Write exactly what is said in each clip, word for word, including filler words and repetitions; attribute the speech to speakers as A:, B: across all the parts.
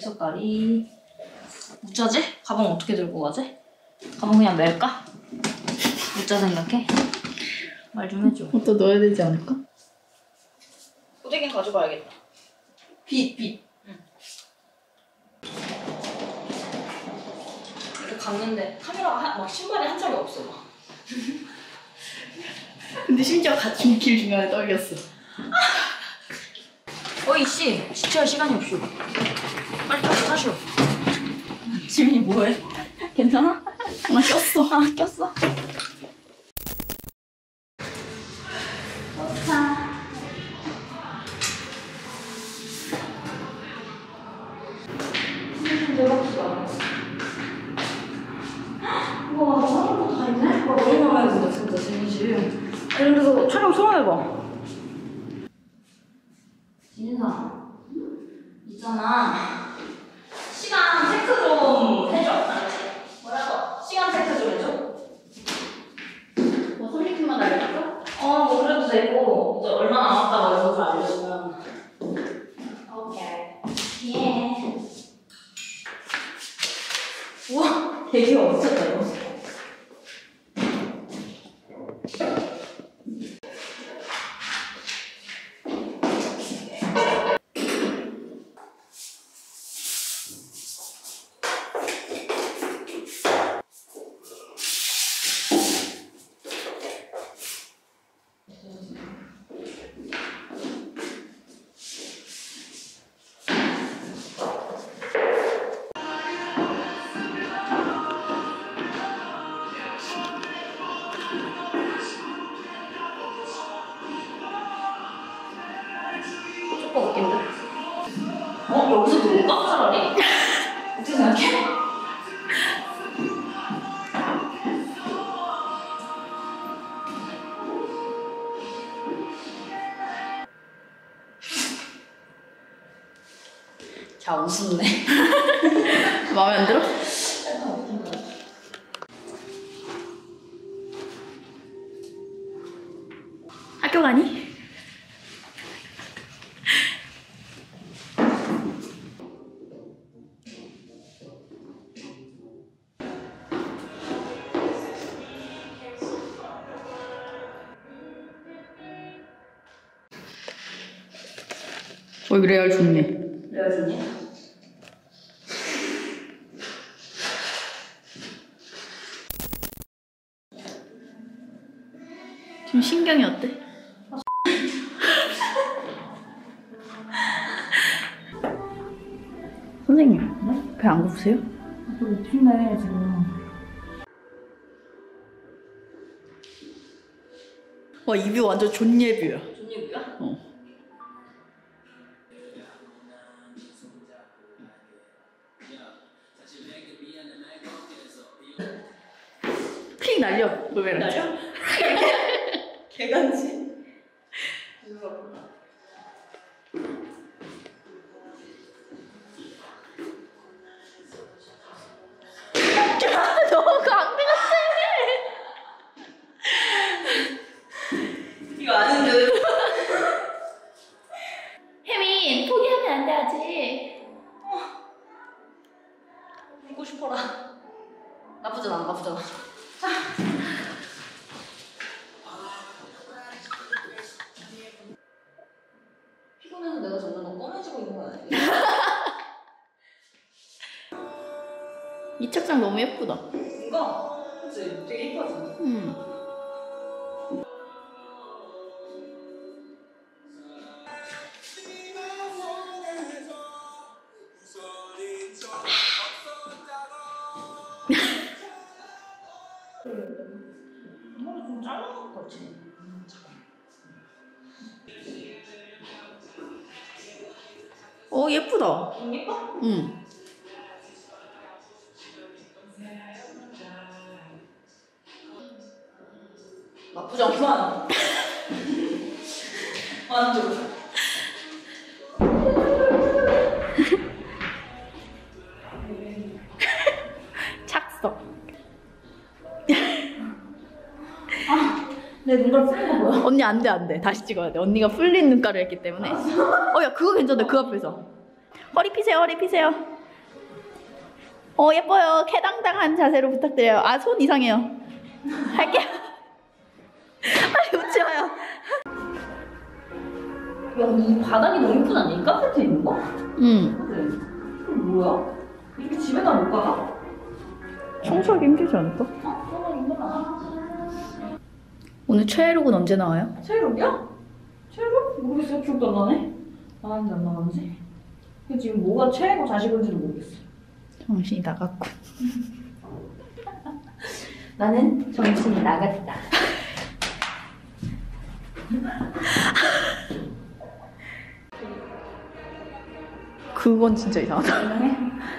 A: 색깔이 어쩌지? 가방 어떻게 들고 가지? 가방 그냥 멜까? 어쩌 생각해? 말 좀 해줘.
B: 어디다 넣어야 되지 않을까?
A: 고데기는 가져가야겠다.
B: 빛, 빛.
A: 응. 이렇게 갔는데 카메라가 한, 막 신발에 한 짝이 없어. 막.
B: 근데 심지어 같은 길 중간에 떨렸어.
A: 어이씨, 지체할 시간이 없슈. 빨리 타시, 타시오.
B: 지민이 뭐해?
A: 괜찮아?
B: 아, 꼈어.
A: 아, 꼈어. 우와, 사람도 다 있네? 와, 너무 마음에 든다, 진짜, 진심. 그래서 촬영 처음 해봐. 진사, 있잖아. 시간 체크 좀 해줘. 알았지? 뭐라고? 시간 체크 좀 해줘.
B: 뭐 삼십 분만 알려줄까?
A: 어, 뭐 그래도 되고, 이제 얼마 남았다고 이런 걸 알려주면. 오케이. 예. 우와, 되게 엄청다, 이거. 조금 웃긴데? 어? 여기서 놀까? 차라리? 어떻게 생각해? 자, 웃었네.
B: 마음에 안 들어? 학교 가니? 어, 이거 레알 좋네.
A: 레알 좋니?
B: 지금 신경이 어때? 선생님, 네? 배 안 고프세요?
A: 또 미친네, 지금.
B: 와, 입이 완전 존예뷰야.
A: 존예뷰야?
B: 어. 픽 날려, 노래를.
A: 날려? 개간지.
B: 너무 강대 같아.
A: 이거 아는 듯.
B: 혜민, 포기하면 안 돼, 아직.
A: 울고 싶어라. 나쁘잖아, 나쁘잖아. 피곤해서 내가 점점 더 검해지고 있는 거 아니야?
B: 이 책상 너무 예쁘다.
A: 이거? 그치? 되게 이뻐지?
B: 음.
A: 머리 좀 잘라놓을 것 같지?
B: 어, 예쁘다.
A: 좀 예뻐?
B: 응.
A: 나쁘지 않구만. 완전.
B: 착석.
A: 아, 내 눈가루 풀린 거 뭐야?
B: 언니 안 돼, 안 돼. 다시 찍어야 돼. 언니가 풀린 눈가루 했기 때문에. 어, 야, 그거 괜찮다. 그 앞에서. 허리 피세요, 허리 피세요. 어 예뻐요. 캐당당한 자세로 부탁드려요. 아 손 이상해요. 할게요. 빨리 웃지 마요.
A: 야, 이 바닥이 너무 예쁘지 않냐? 이 카페트 있는 거?
B: 응.
A: 그래. 이거 뭐야? 이렇게 집에다 못 가나?
B: 청소하기 힘들지 않을까?
A: 아, 너무 힘들어.
B: 오늘 최애록은 언제 나와요?
A: 체력이야? 체력? 모르겠어. 기억도 안 나네. 나왔는지 안 나왔는지. 근데 지금 뭐가 최애고 자식인지도 모르겠어.
B: 정신이 나갔고.
A: 나는 정신이 나갔다.
B: 그건 진짜 이상하다.
A: 이상해?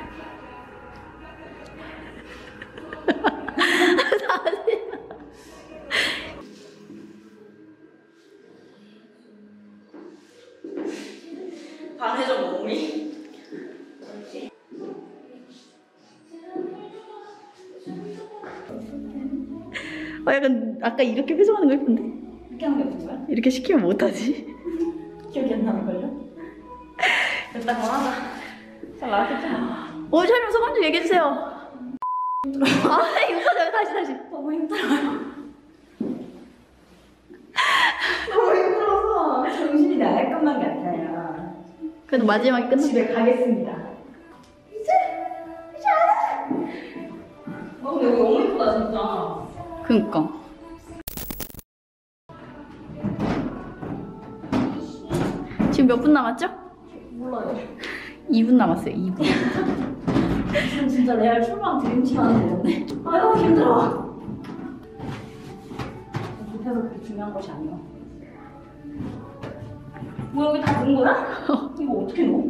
A: 반해적 몸이?
B: 어 약간 아까 이렇게 표정하는 거 예쁜데?
A: 이렇게 하는 게 예쁜 거야?
B: 이렇게 시키면 못하지.
A: 기억이 안 나는걸요? 일단 그만하자. 잘 나왔겠잖아.
B: 오늘 촬영 소감 좀 얘기해주세요. 아 이거 다시 다시.
A: 너무 힘들어요. 너무 힘들어서 정신이 나갈 것만 같아요.
B: 그래도 마지막에 끝났어.
A: 집에 가겠습니다. 이제 이제 안 해. 어 근데 여기 너무 예쁘다 진짜.
B: 그니까. 지금 몇 분 남았죠?
A: 몰라요.
B: 이 분 남았어요. 이 분.
A: 지금 진짜 레알 출방 드림팀 하는 되겠네. 아유 힘들어. 못해서 그렇게 중요한 것이 아니야. 뭐 여기 다 넣은 거야? 이거 어떻게 넣어?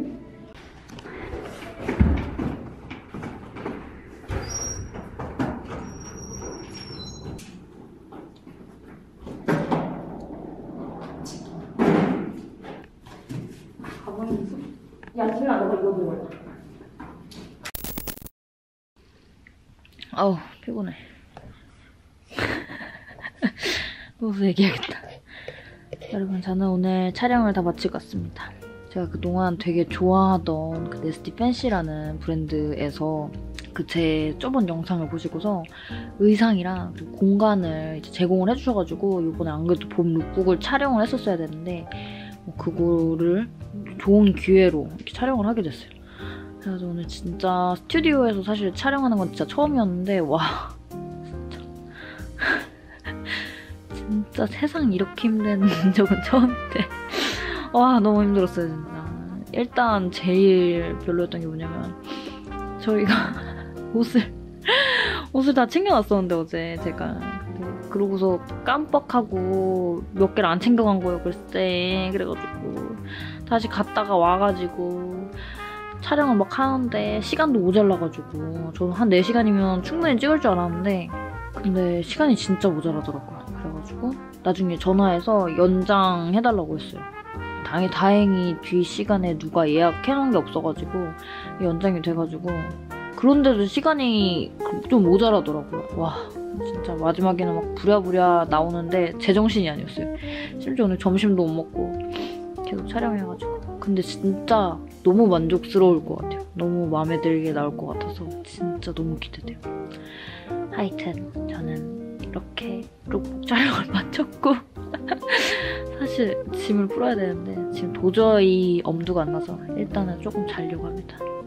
A: 가방에 있어? 야, 지민아, 너가 이거 들고 와.
B: 아우 피곤해. 누워서 얘기해야겠다. 여러분 저는 오늘 촬영을 다 마치고 왔습니다. 제가 그동안 되게 좋아하던 그 네스티 팬시라는 브랜드에서 그 제 저번 영상을 보시고서 의상이랑 그리고 공간을 이제 제공을 해주셔가지고 이번에 안 그래도 봄 룩북을 촬영을 했었어야 되는데 뭐 그거를 좋은 기회로 이렇게 촬영을 하게 됐어요. 그래서 오늘 진짜 스튜디오에서 사실 촬영하는 건 진짜 처음이었는데 와 진짜 진짜 세상 이렇게 힘든 적은 처음인데 와 너무 힘들었어요 진짜. 일단 제일 별로였던 게 뭐냐면 저희가 옷을 옷을 다 챙겨놨었는데 어제 제가 근데 그러고서 깜빡하고 몇 개를 안 챙겨간 거예요 글쎄. 그래가지고 다시 갔다가 와가지고 촬영을 막 하는데 시간도 모자라가지고 저는 한 네 시간이면 충분히 찍을 줄 알았는데 근데 시간이 진짜 모자라더라고요. 그래가지고 나중에 전화해서 연장해달라고 했어요. 당연히 다행히 뒤 시간에 누가 예약해놓은 게 없어가지고 연장이 돼가지고 그런데도 시간이 좀 모자라더라고요. 와 진짜 마지막에는 막 부랴부랴 나오는데 제정신이 아니었어요. 심지어 오늘 점심도 못 먹고 계속 촬영해가지고 근데 진짜 너무 만족스러울 것 같아요. 너무 마음에 들게 나올 것 같아서 진짜 너무 기대돼요. 하여튼 저는 이렇게 룩북 촬영을 마쳤고 사실 짐을 풀어야 되는데 지금 도저히 엄두가 안 나서 일단은 조금 자려고 합니다.